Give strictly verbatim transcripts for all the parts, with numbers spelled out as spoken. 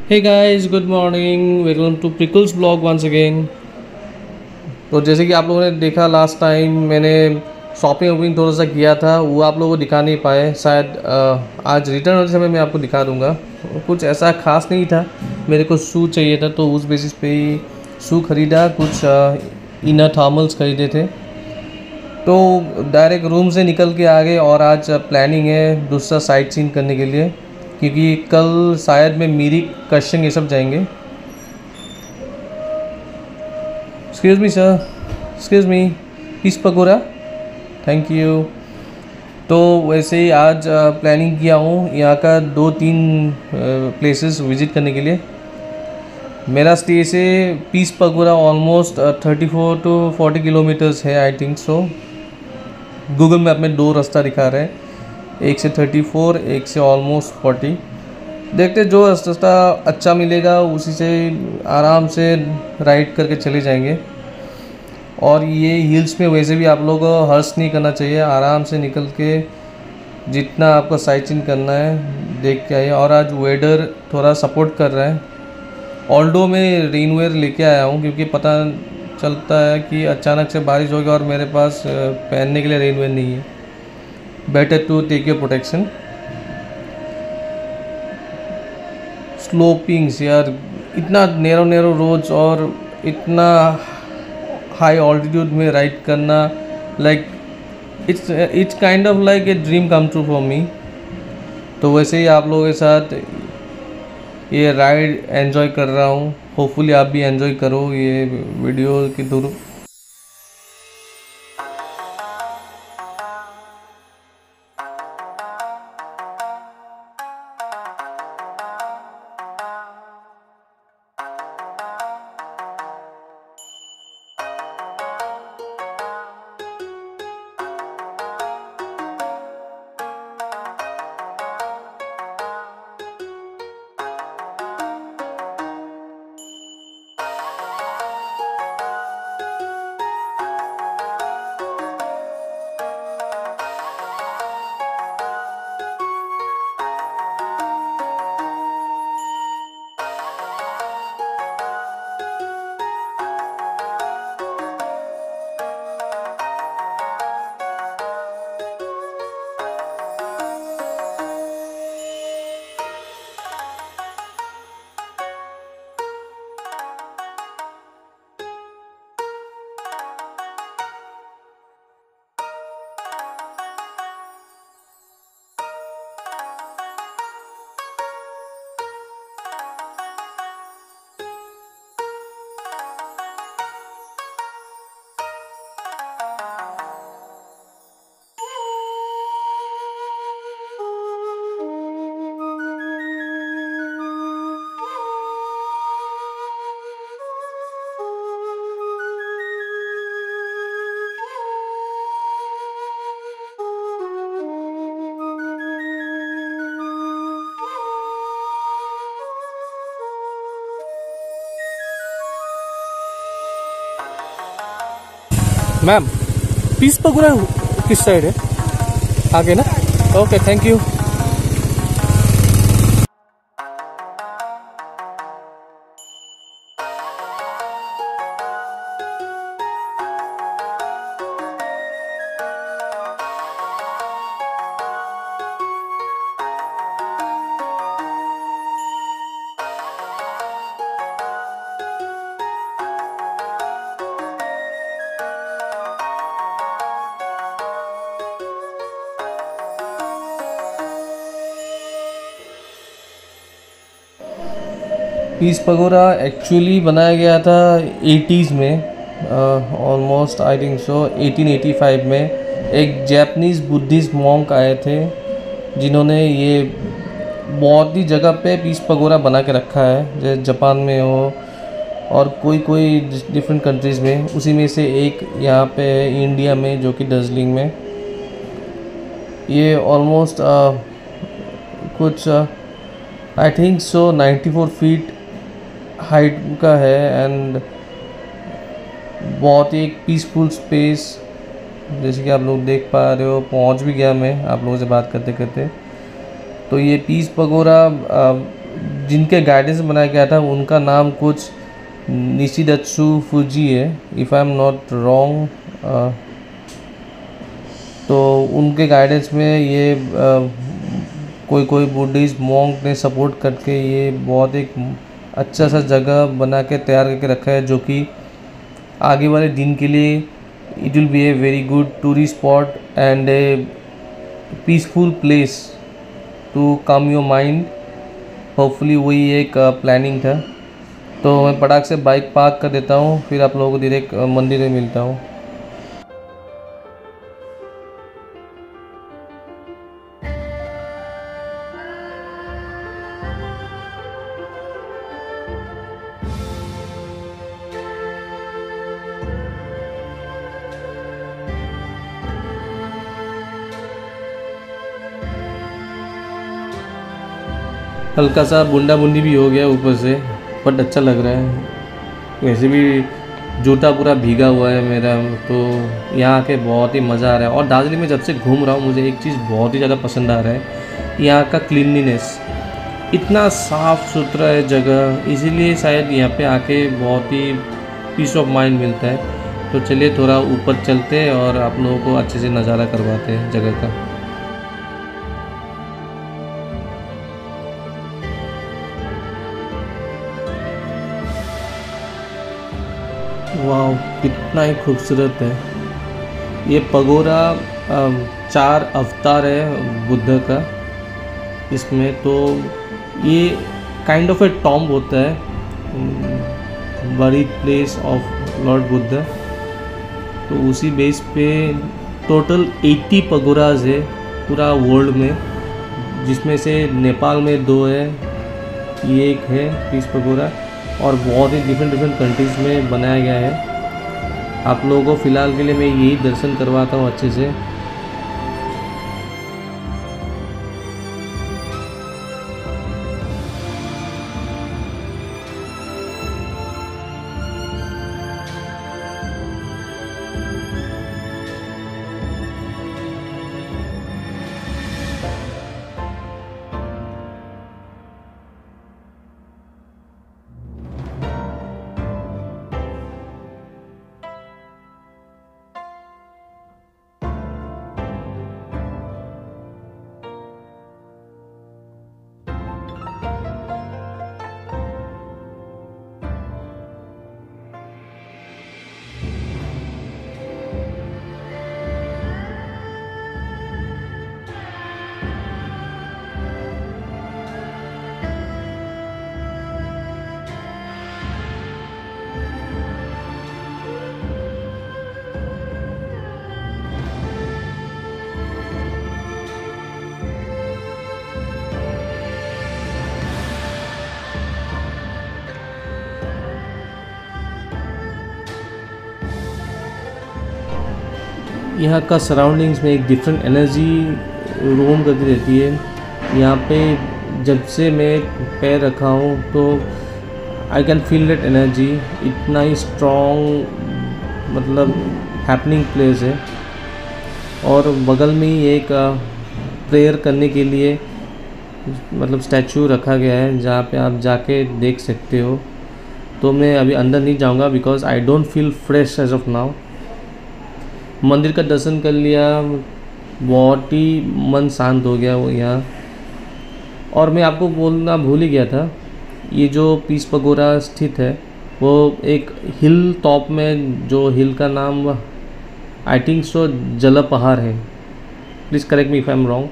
Hey guys, good morning. Welcome to Prickles Vlog once again. तो जैसे कि आप लोगों ने देखा लास्ट टाइम मैंने शॉपिंग वॉपिंग थोड़ा सा किया था, वो आप लोगों को दिखा नहीं पाए शायद। अ, आज रिटर्न होते समय मैं आपको दिखा दूंगा। कुछ ऐसा खास नहीं था, मेरे को शू चाहिए था तो उस बेसिस पे ही शू ख़रीदा। कुछ इनर थर्मल्स ख़रीदे थे तो डायरेक्ट रूम से निकल के आ गए। और आज प्लानिंग है दूसरा साइट सीन करने के लिए, क्योंकि कल शायद मैं मीरिक कश्यन ये सब जाएंगे। Excuse me sir, excuse me, Peace Pagoda, thank you. तो वैसे ही आज प्लानिंग किया हूँ यहाँ का दो तीन प्लेसेस विज़िट करने के लिए। मेरा स्टे से Peace Pagoda almost thirty four to forty kilometres है, I think so. Google map में दो रास्ता दिखा रहे हैं, एक से थर्टी फोर, एक से ऑलमोस्ट फोर्टी। देखते जो रास्ता अच्छा मिलेगा उसी से आराम से राइड करके चले जाएंगे। और ये हिल्स में वैसे भी आप लोगों को हर्ष नहीं करना चाहिए, आराम से निकल के जितना आपको साइट सीइंग करना है देख के आइए। और आज वेदर थोड़ा सपोर्ट कर रहा है, ऑल्डो में रेनवेयर लेके आया हूँ क्योंकि पता चलता है कि अचानक से बारिश होगी और मेरे पास पहनने के लिए रेनवेयर नहीं है। Better to take your protection. Slopings यार, इतना नैरो नैरो रोड्स और इतना हाई ऑल्टीट्यूड में राइड करना, like it's it's kind of like a dream come true for me. तो वैसे ही आप लोगों के साथ ये राइड एंजॉय कर रहा हूँ। होपफुली आप भी एंजॉय करो ये वीडियो के थ्रू। मैम, पीस पकौड़ा किस साइड है? आगे ना? Okay, thank you. Peace Pagoda actually बनाया गया था एटीज़ में, almost I think so eighteen eighty five में। एक जैपनीज़ बुद्धिस्ट मॉन्क आए थे जिन्होंने ये बहुत ही जगह पे पीस पगोड़ा बना के रखा है, जैसे जापान में हो और कोई कोई डिफरेंट कंट्रीज़ में। उसी में से एक यहाँ पे है इंडिया में, जो कि दार्जिलिंग में। ये ऑलमोस्ट कुछ I think so ninety four feet height का है एंड बहुत ही एक पीसफुल स्पेस, जैसे कि आप लोग देख पा रहे हो। पहुंच भी गया मैं आप लोगों से बात करते करते। तो ये पीस पगोड़ा जिनके गाइडेंस बनाया गया था उनका नाम कुछ निशिदत्सु फूजी है, if I am not wrong. तो उनके गाइडेंस में ये आ, कोई कोई बुद्धिस्ट मॉन्क ने सपोर्ट करके ये बहुत एक अच्छा सा जगह बना के तैयार करके रखा है, जो कि आगे वाले दिन के लिए it will be a very good tourist spot and a peaceful place to calm your mind. Hopefully वही एक प्लानिंग था। तो मैं पटाख से बाइक पार्क कर देता हूँ, फिर आप लोगों को डायरेक्ट मंदिर में मिलता हूँ। हल्का सा बूंदा बूंदी भी हो गया ऊपर से, बट अच्छा लग रहा है। वैसे भी जूता पूरा भीगा हुआ है मेरा, तो यहाँ आके बहुत ही मज़ा आ रहा है। और दार्जिलिंग में जब से घूम रहा हूँ मुझे एक चीज़ बहुत ही ज़्यादा पसंद आ रहा है, यहाँ का क्लीनलीनेस। इतना साफ़ सुथरा है जगह, इसीलिए शायद यहाँ पे आके बहुत ही पीस ऑफ माइंड मिलता है। तो चलिए थोड़ा ऊपर चलते हैं और आप लोगों को अच्छे से नज़ारा करवाते हैं जगह का। वाह, कितना ही खूबसूरत है ये पगोरा। अम, चार अवतार है बुद्ध का इसमें। तो ये काइंड ऑफ ए टॉम्ब होता है, बड़ी प्लेस ऑफ लॉर्ड बुद्ध। तो उसी बेस पे टोटल अस्सी पगोराज है पूरा वर्ल्ड में, जिसमें से नेपाल में दो है, ये एक है पीस पगोरा, और बहुत ही डिफरेंट डिफरेंट कंट्रीज़ में बनाया गया है। आप लोगों को फ़िलहाल के लिए मैं यही दर्शन करवाता हूँ अच्छे से। यहाँ का सराउंडिंग्स में एक डिफरेंट एनर्जी रोम करती रहती है। यहाँ पे जब से मैं पैर रखा हूँ तो I can feel that energy. इतना ही स्ट्रॉन्ग मतलब हैपनिंग प्लेस है। और बगल में ही एक प्रेयर करने के लिए मतलब स्टैचू रखा गया है, जहाँ पे आप जाके देख सकते हो। तो मैं अभी अंदर नहीं जाऊँगा because I don't feel fresh as of now. मंदिर का दर्शन कर लिया, बहुत ही मन शांत हो गया वो यहाँ। और मैं आपको बोलना भूल ही गया था, ये जो पीस पगोरा स्थित है वो एक हिल टॉप में, जो हिल का नाम आई थिंक सो जलपहाड़ है। Please correct me if I am wrong.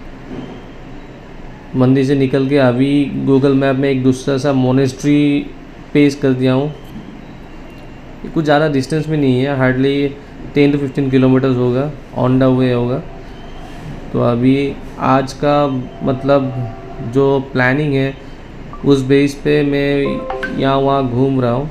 मंदिर से निकल के अभी गूगल मैप में एक दूसरा सा मोनेस्ट्री पेश कर दिया हूँ। कुछ ज़्यादा डिस्टेंस में नहीं है, hardly ten to fifteen kilometres होगा, ऑन द वे होगा। तो अभी आज का मतलब जो प्लानिंग है उस बेस पे मैं यहाँ वहाँ घूम रहा हूँ।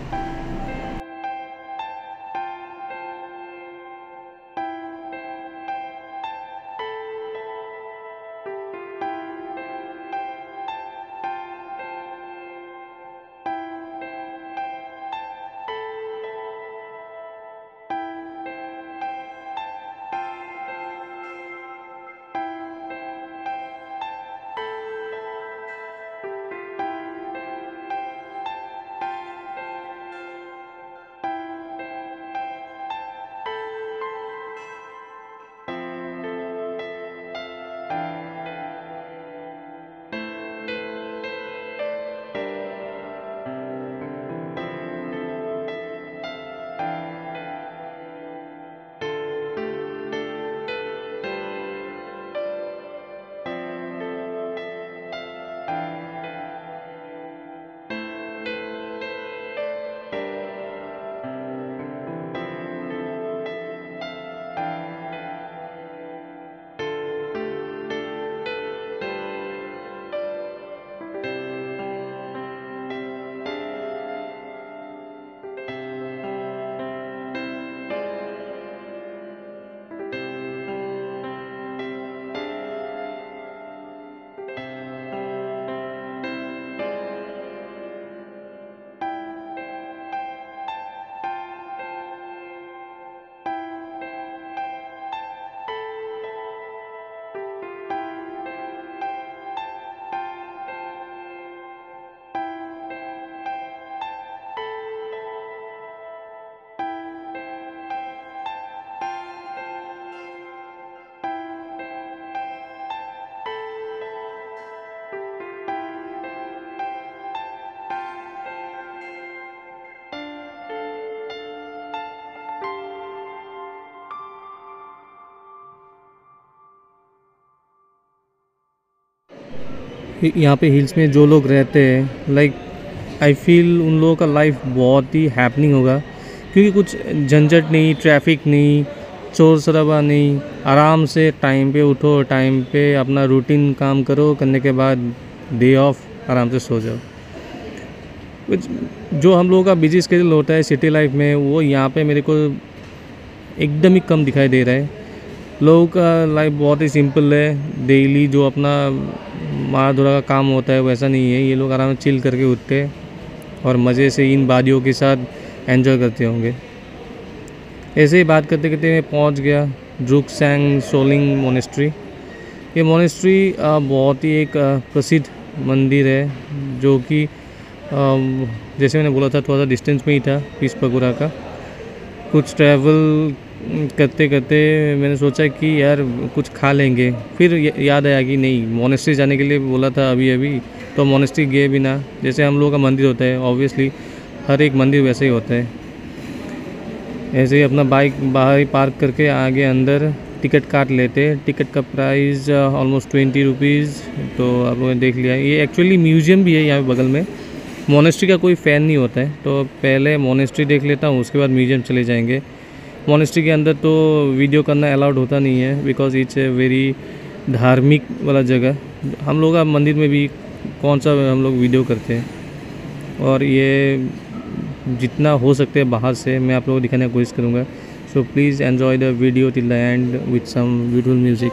यहाँ पे हिल्स में जो लोग रहते हैं, लाइक आई फील उन लोगों का लाइफ बहुत ही हैपनिंग होगा, क्योंकि कुछ झंझट नहीं, ट्रैफिक नहीं, शोर शराबा नहीं, आराम से टाइम पे उठो, टाइम पे अपना रूटीन काम करो, करने के बाद डे ऑफ आराम से सो जाओ। कुछ जो हम लोगों का बिजी स्केड्यूल होता है सिटी लाइफ में, वो यहाँ पे मेरे को एकदम ही कम दिखाई दे रहा है। लोगों का लाइफ बहुत ही सिंपल है, डेली जो अपना मारा धुरा का काम होता है वैसा नहीं है। ये लोग आराम से चिल करके उठते हैं और मज़े से इन वादियों के साथ एंजॉय करते होंगे। ऐसे ही बात करते करते मैं पहुंच गया ड्रुकसैंग सोलिंग मोनेस्ट्री। ये मोनेस्ट्री बहुत ही एक प्रसिद्ध मंदिर है, जो कि जैसे मैंने बोला था थोड़ा सा डिस्टेंस में ही था पीस पगोरा का। कुछ ट्रैवल करते करते मैंने सोचा कि यार कुछ खा लेंगे, फिर याद आया कि नहीं, मोनेस्ट्री जाने के लिए बोला था अभी अभी, तो मोनेस्ट्री गए बिना, जैसे हम लोगों का मंदिर होता है ऑब्वियसली हर एक मंदिर वैसे ही होता है, ऐसे ही अपना बाइक बाहर ही पार्क करके आगे अंदर टिकट काट लेते। टिकट का प्राइस ऑलमोस्ट ट्वेंटी रुपीज़। तो आप लोगों ने देख लिया, ये एक्चुअली म्यूज़ियम भी है यहाँ बगल में। मोनेस्ट्री का कोई फ़ैन नहीं होता है, तो पहले मोनेस्ट्री देख लेता हूँ, उसके बाद म्यूज़ियम चले जाएंगे। मोनेस्ट्री के अंदर तो वीडियो करना अलाउड होता नहीं है, बिकॉज इट्स ए वेरी धार्मिक वाला जगह। हम लोग का मंदिर में भी कौन सा हम लोग वीडियो करते हैं, और ये जितना हो सकते हैं बाहर से मैं आप लोगों को दिखाने की कोशिश करूँगा। So please enjoy the video till the end with some beautiful music.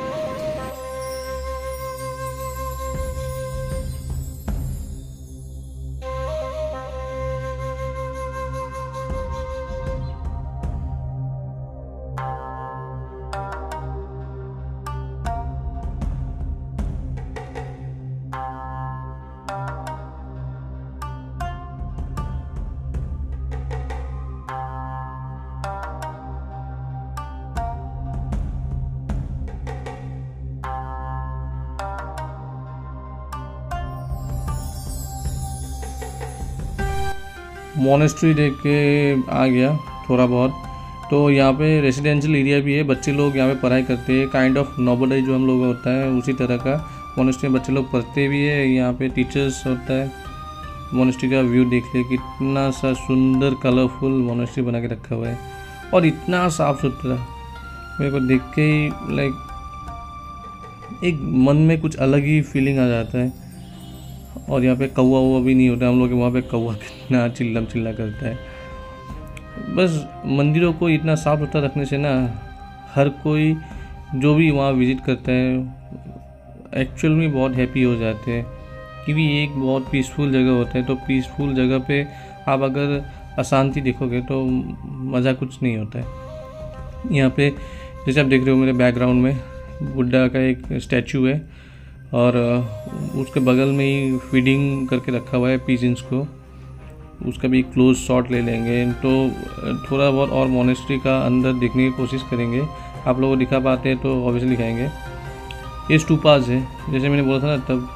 Monastery देख के आ गया थोड़ा बहुत। तो यहाँ पे रेजिडेंशियल एरिया भी है, बच्चे लोग यहाँ पे पढ़ाई करते हैं, काइंड ऑफ नोबोडाई जो हम लोग होता है उसी तरह का। मोनेस्ट्री में बच्चे लोग पढ़ते भी है, यहाँ पे टीचर्स होता है। मोनेस्ट्री का व्यू देख ले, कितना सा सुंदर कलरफुल मोनेस्ट्री बना के रखा हुआ है, और इतना साफ़ सुथरा। मेरे को देख के ही लाइक एक मन में कुछ अलग ही फीलिंग आ जाता है। और यहाँ पे कौवा वौवा भी नहीं होता, हम लोग के वहाँ पे कौवा कितना चिल्ला चिल्ला करता है। बस मंदिरों को इतना साफ सुथरा रखने से ना हर कोई जो भी वहाँ विज़िट करता है एक्चुअल में बहुत हैप्पी हो जाते हैं, क्योंकि ये एक बहुत पीसफुल जगह होता है। तो पीसफुल जगह पे आप अगर अशांति देखोगे तो मज़ा कुछ नहीं होता है। यहाँ पे जैसे आप देख रहे हो मेरे बैकग्राउंड में बुद्धा का एक स्टैचू है, और उसके बगल में ही फीडिंग करके रखा हुआ है पिजन्स को, उसका भी क्लोज शॉट ले लेंगे। तो थोड़ा बहुत और मोनेस्ट्री का अंदर देखने की कोशिश करेंगे, आप लोगों को दिखा पाते हैं तो ऑब्वियसली दिखाएंगे। ये स्टूपाज है, जैसे मैंने बोला था ना तब,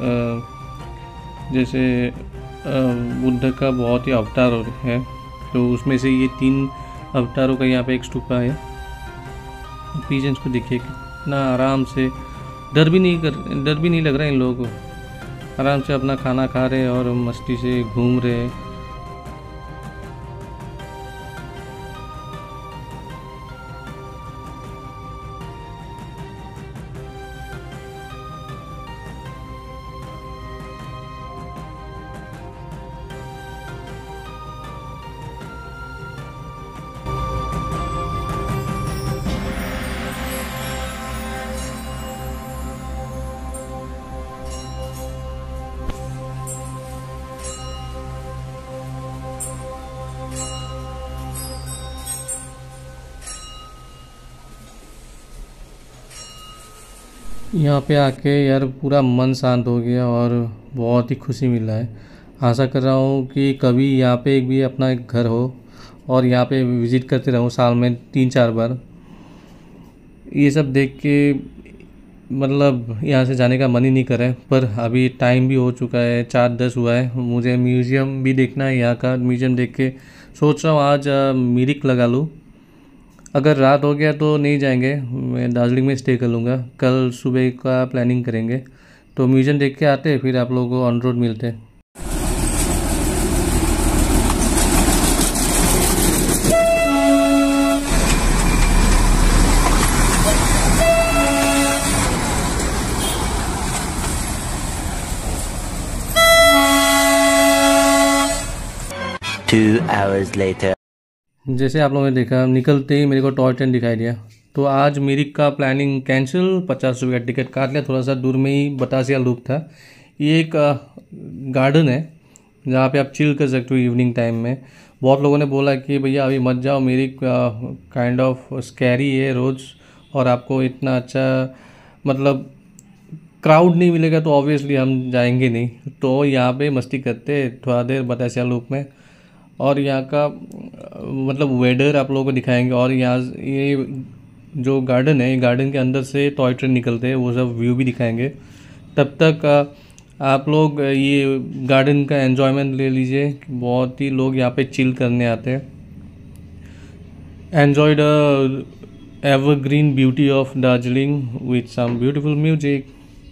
जैसे बुद्ध का बहुत ही अवतार है, तो उसमें से ये तीन अवतारों का यहाँ पे एक स्टूपा है। पिजन्स को देखिए कितना आराम से, डर भी नहीं कर डर भी नहीं लग रहा है इन लोगों को, आराम से अपना खाना खा रहे और मस्ती से घूम रहे। यहाँ पे आके यार पूरा मन शांत हो गया और बहुत ही खुशी मिला है। आशा कर रहा हूँ कि कभी यहाँ पे एक भी अपना एक घर हो और यहाँ पे विज़िट करते रहूँ साल में तीन चार बार। ये सब देख के मतलब यहाँ से जाने का मन ही नहीं करे, पर अभी टाइम भी हो चुका है, चार दस हुआ है। मुझे म्यूज़ियम भी देखना है, यहाँ का म्यूज़ियम देख के सोच रहा हूँ आज मिरिक लगा लूँ। अगर रात हो गया तो नहीं जाएंगे, मैं दार्जिलिंग में स्टे कर लूँगा। कल सुबह का प्लानिंग करेंगे, तो म्यूजियम देख के आते, फिर आप लोगों को ऑन रोड मिलते हैं। Two hours later. जैसे आप लोगों ने देखा, निकलते ही मेरे को टॉय ट्रेन दिखाई दिया, तो आज मेरी का प्लानिंग कैंसिल। पचास रुपये का टिकट काट लिया। थोड़ा सा दूर में ही बतासिया लूप था। ये एक गार्डन है जहाँ पे आप चिल कर सकते हो इवनिंग टाइम में। बहुत लोगों ने बोला कि भैया अभी मत जाओ, मेरी काइंड ऑफ स्कैरी है रोज़, और आपको इतना अच्छा मतलब क्राउड नहीं मिलेगा, तो ऑब्वियसली हम जाएंगे नहीं। तो यहाँ पे मस्ती करते थोड़ा देर बतासिया लूप में, और यहाँ का मतलब वेदर आप लोगों को दिखाएंगे। और यहाँ ये जो गार्डन है, गार्डन के अंदर से टॉय ट्रेन निकलते हैं, वो सब व्यू भी दिखाएंगे। तब तक आप लोग ये गार्डन का एन्जॉयमेंट ले लीजिए। बहुत ही लोग यहाँ पे चिल करने आते हैं। Enjoy the evergreen beauty of Darjeeling with some beautiful music.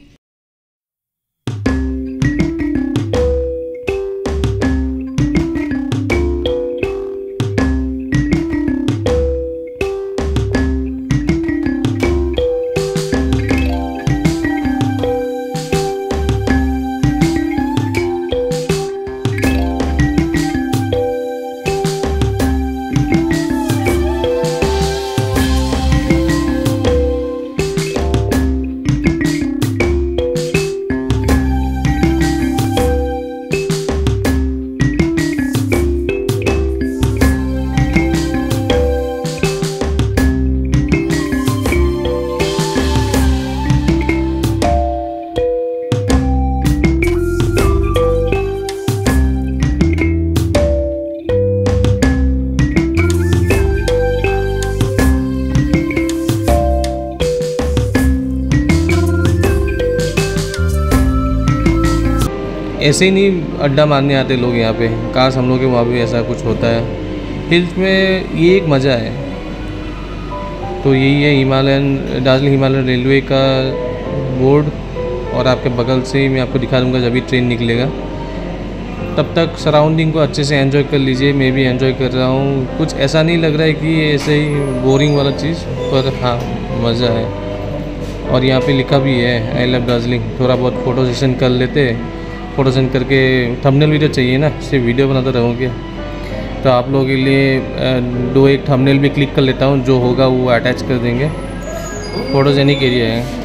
ऐसे ही नहीं अड्डा मारने आते लोग यहाँ पे। काश हम लोग के वहाँ भी ऐसा कुछ होता है। हिल्स में ये एक मज़ा है। तो यही है हिमालयन दार्जिलिंग हिमालयन रेलवे का बोर्ड, और आपके बगल से ही मैं आपको दिखा दूँगा जब भी ट्रेन निकलेगा। तब तक सराउंडिंग को अच्छे से एंजॉय कर लीजिए। मैं भी एंजॉय कर रहा हूँ। कुछ ऐसा नहीं लग रहा है कि ऐसे ही बोरिंग वाला चीज़, पर हाँ मज़ा है। और यहाँ पे लिखा भी है आई लव दार्जिलिंग। थोड़ा बहुत फ़ोटो सेशन कर लेते। फ़ोटो सेशन करके थंबनेल वीडियो चाहिए ना, सिर्फ वीडियो बनाते रहोगे। तो आप लोगों के लिए दो एक थंबनेल भी क्लिक कर लेता हूँ, जो होगा वो अटैच कर देंगे। फ़ोटोजेनिक एरिया है।